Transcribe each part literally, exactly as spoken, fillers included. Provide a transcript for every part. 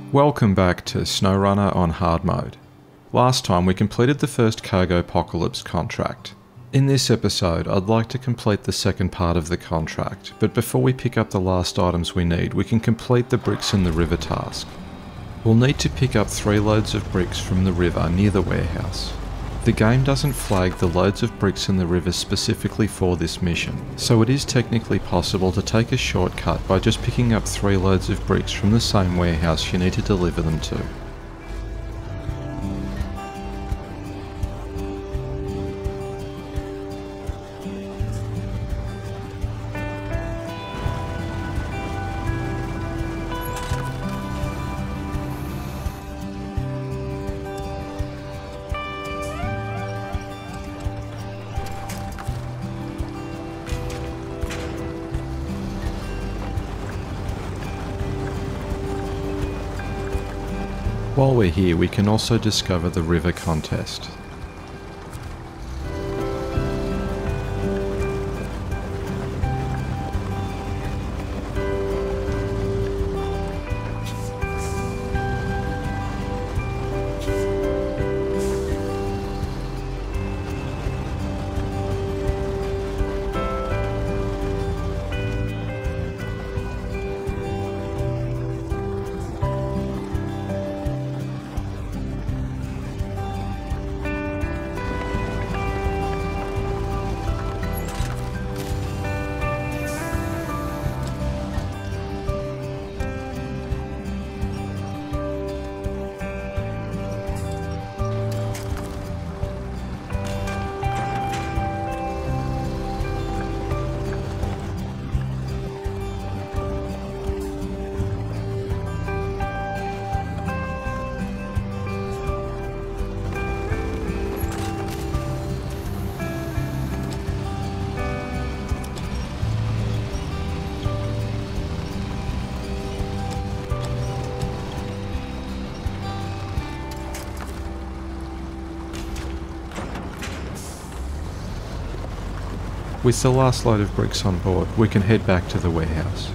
Welcome back to SnowRunner on hard mode. Last time we completed the first Cargopocalypse contract. In this episode I'd like to complete the second part of the contract, but before we pick up the last items we need we can complete the bricks in the river task. We'll need to pick up three loads of bricks from the river near the warehouse. The game doesn't flag the loads of bricks in the river specifically for this mission, so it is technically possible to take a shortcut by just picking up three loads of bricks from the same warehouse you need to deliver them to. While we're here, we can also discover the river contest. With the last load of bricks on board, we can head back to the warehouse.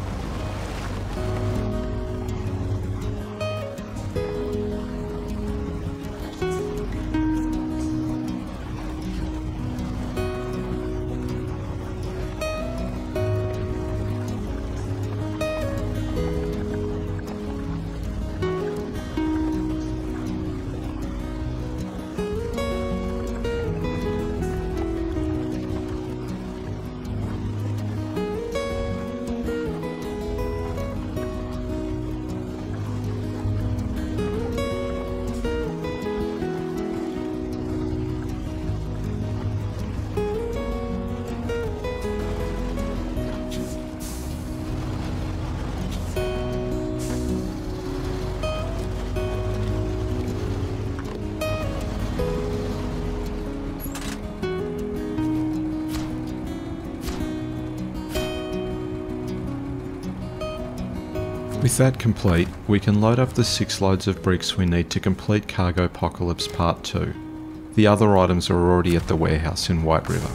With that complete, we can load up the six loads of bricks we need to complete Cargopocalypse Part two. The other items are already at the warehouse in White River.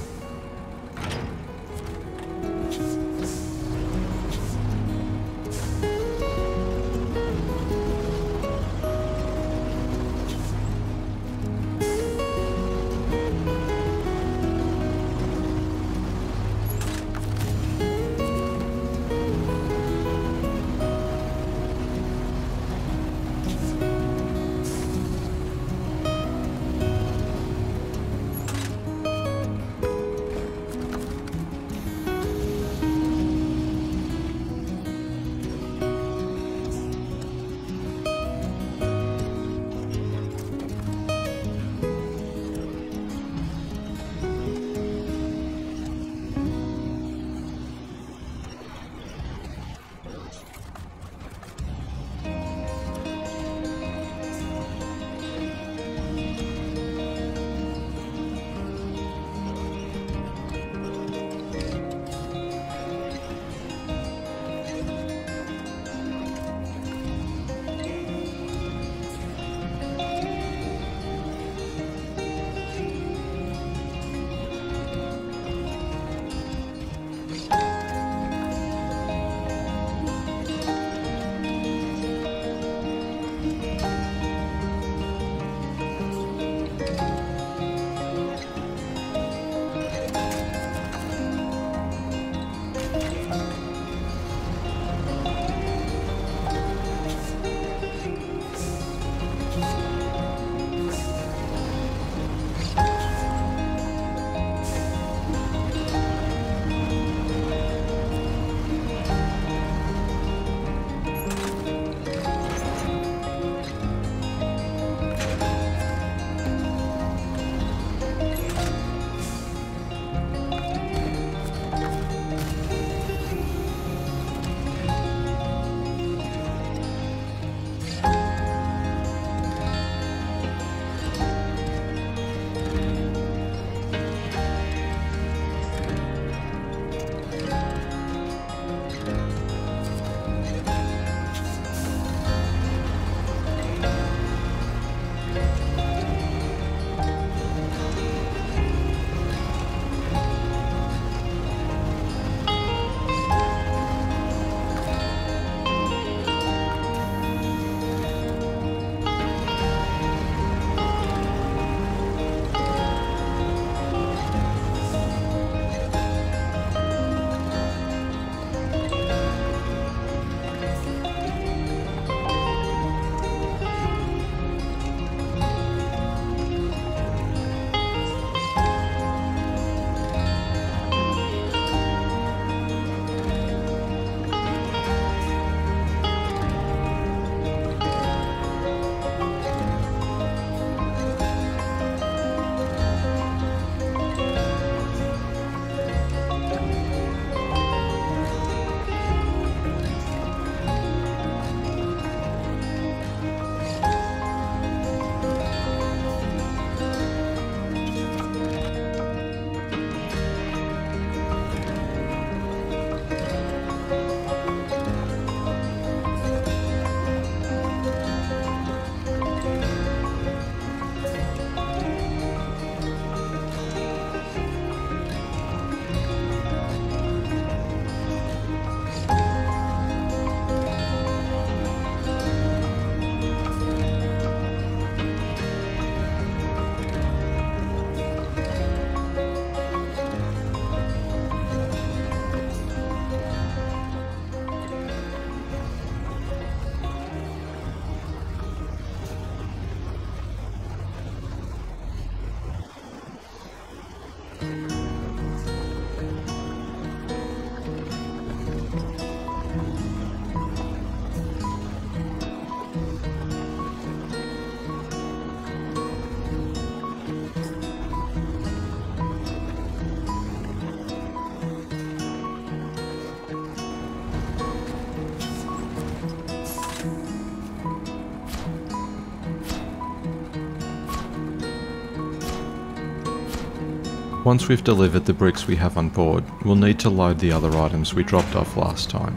Once we've delivered the bricks we have on board, we'll need to load the other items we dropped off last time.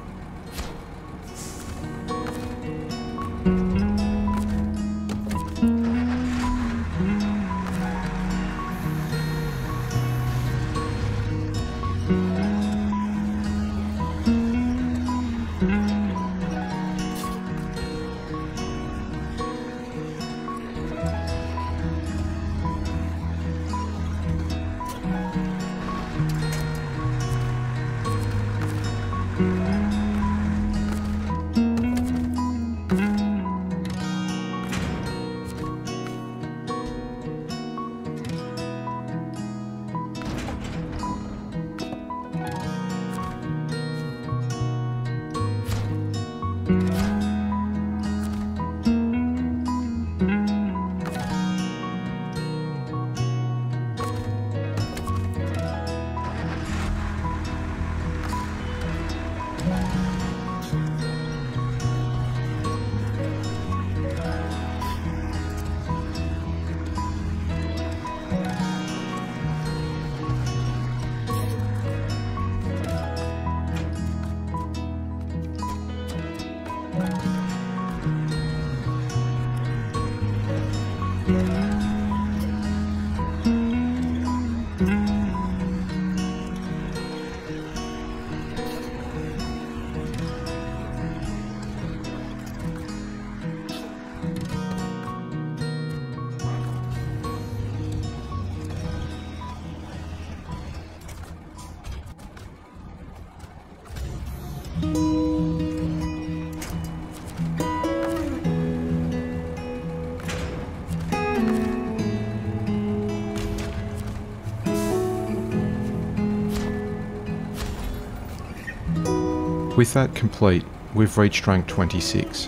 With that complete, we've reached rank twenty-six.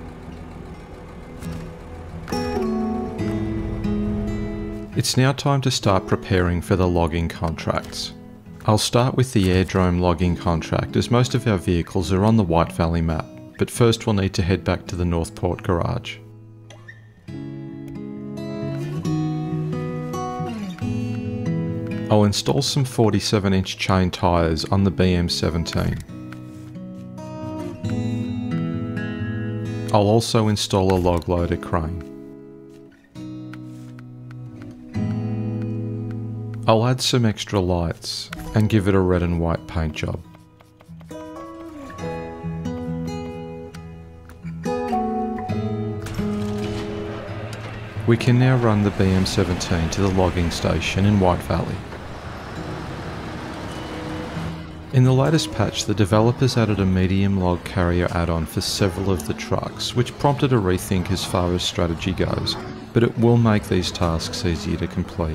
It's now time to start preparing for the logging contracts. I'll start with the airdrome logging contract as most of our vehicles are on the White Valley map, but first we'll need to head back to the Northport garage. I'll install some forty-seven inch chain tyres on the B M seventeen. I'll also install a log loader crane. I'll add some extra lights and give it a red and white paint job. We can now run the B M seventeen to the logging station in White Valley. In the latest patch, the developers added a medium log carrier add-on for several of the trucks, which prompted a rethink as far as strategy goes, but it will make these tasks easier to complete.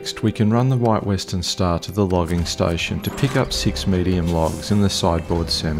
Next, we can run the White Western Star to the logging station to pick up six medium logs in the sideboard semi.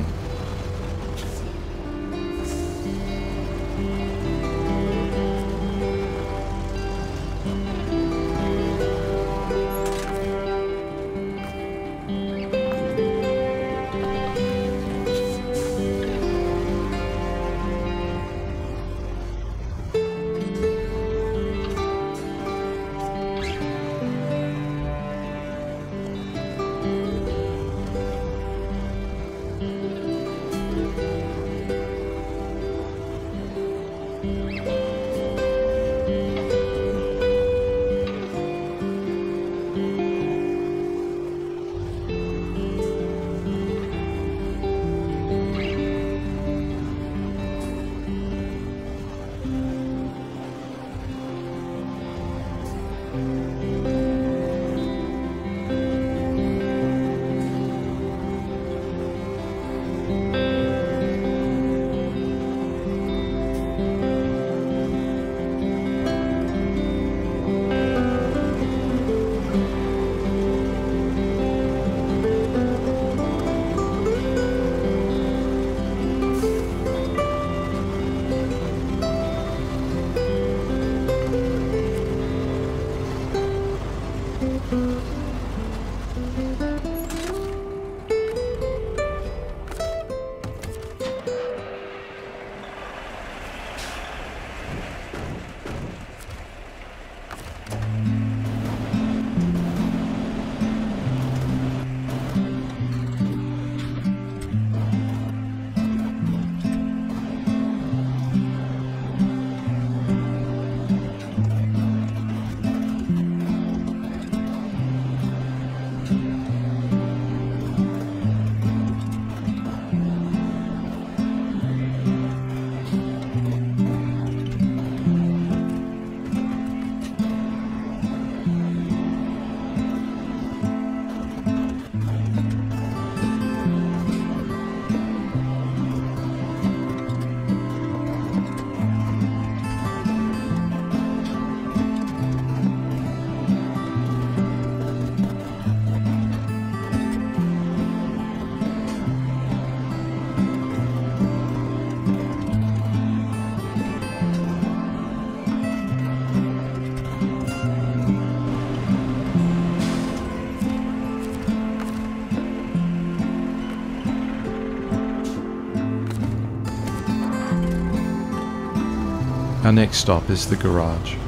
Our next stop is the garage.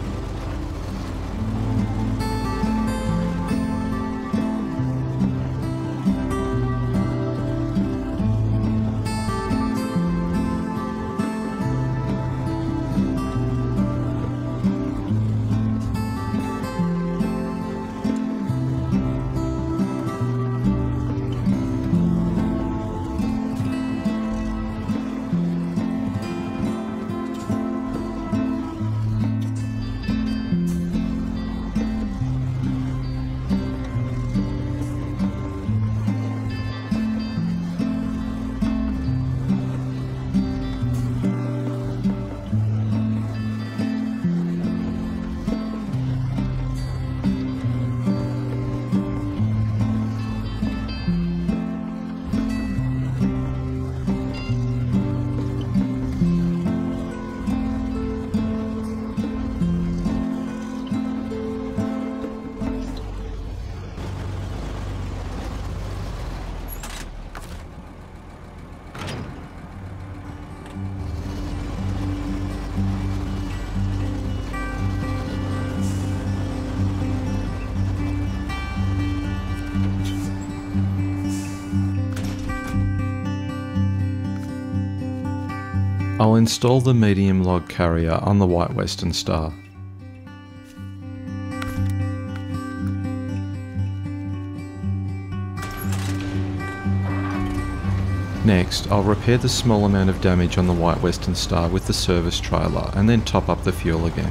I'll install the medium log carrier on the White Western Star. Next, I'll repair the small amount of damage on the White Western Star with the service trailer and then top up the fuel again.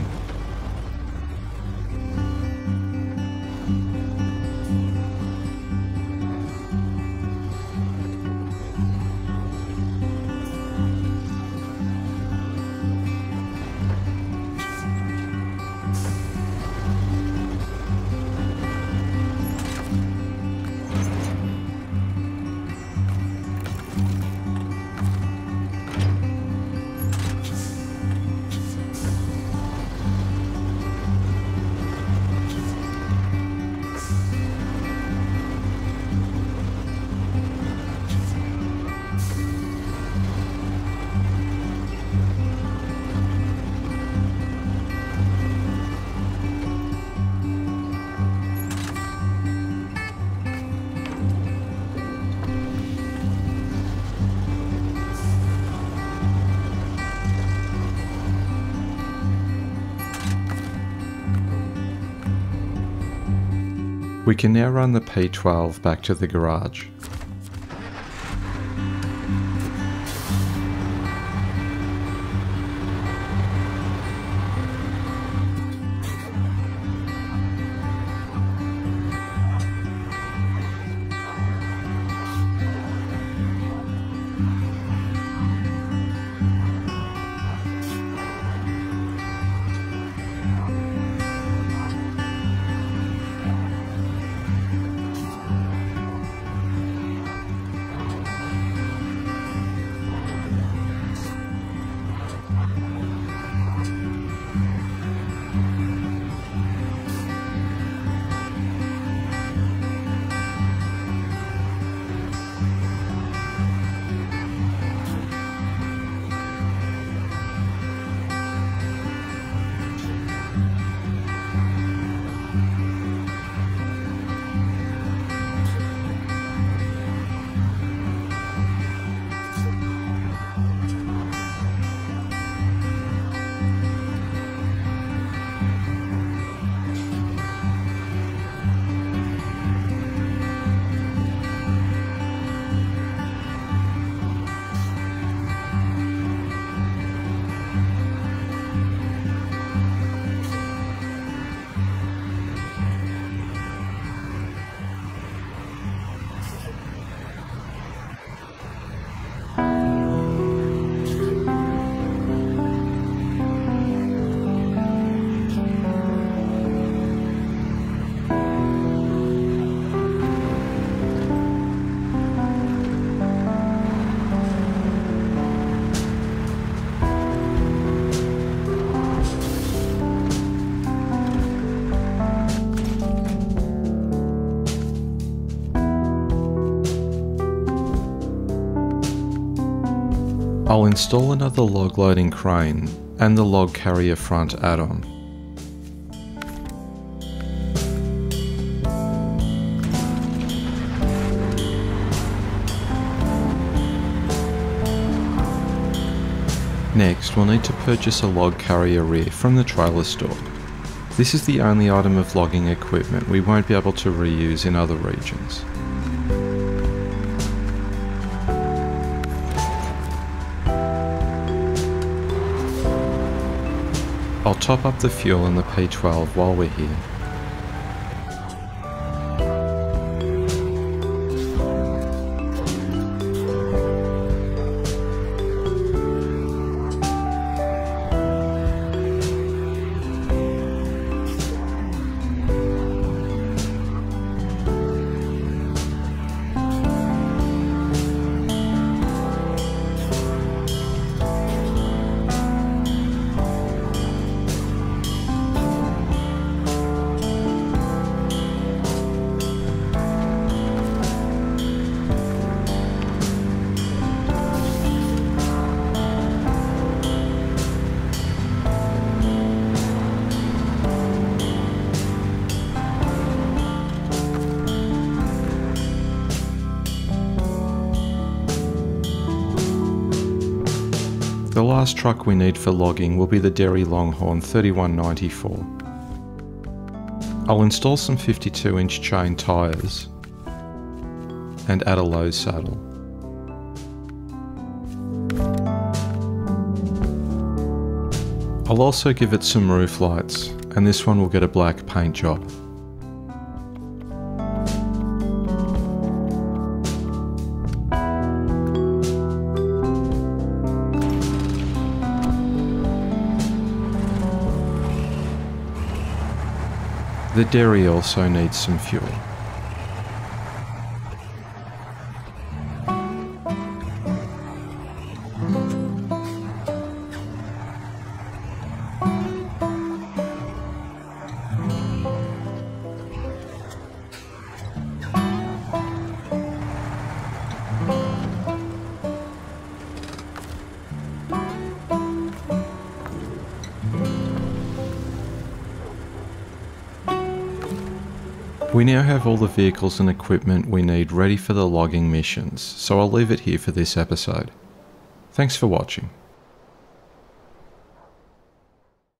We can now run the P twelve back to the garage. I'll install another log loading crane and the log carrier front add-on. Next, we'll need to purchase a log carrier rear from the trailer store. This is the only item of logging equipment we won't be able to reuse in other regions. I'll top up the fuel in the P twelve while we're here. The last truck we need for logging will be the Derry Longhorn thirty-one ninety-four. I'll install some fifty-two inch chain tyres and add a low saddle. I'll also give it some roof lights, and this one will get a black paint job. The Derry also needs some fuel. We now have all the vehicles and equipment we need ready for the logging missions, so I'll leave it here for this episode. Thanks for watching.